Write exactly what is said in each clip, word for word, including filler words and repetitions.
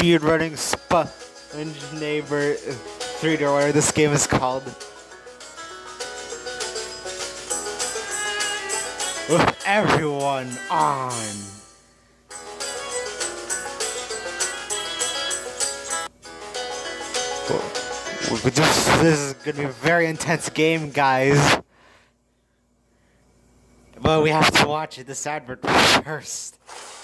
speedrunning Sponge Neighbor three or whatever this game is called. With everyone on. We just, this is gonna be a very intense game, guys. But we have to watch it, this advert first.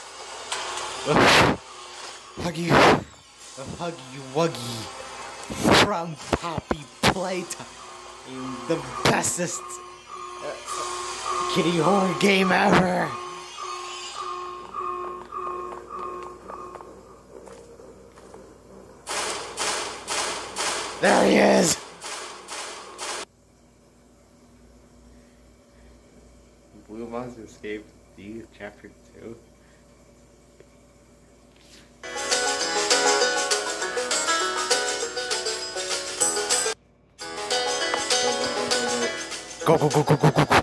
Huggy, Huggy Wuggy from Poppy Playtime, the bestest uh, kitty horror game ever. There he is. Blue Monster Escape D Chapter two. Go, go, go, go, go, go, go.